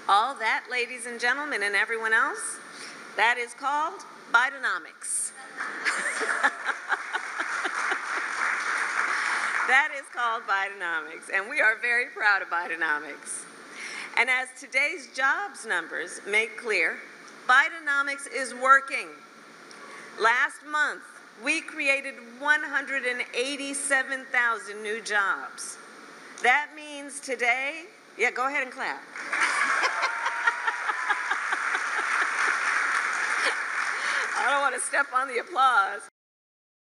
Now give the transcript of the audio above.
All that, ladies and gentlemen, and everyone else, that is called Bidenomics. That is called Bidenomics, and we are very proud of Bidenomics. And as today's jobs numbers make clear, Bidenomics is working. Last month, we created 187,000 new jobs. That means today, yeah, go ahead and clap. I don't want to step on the applause.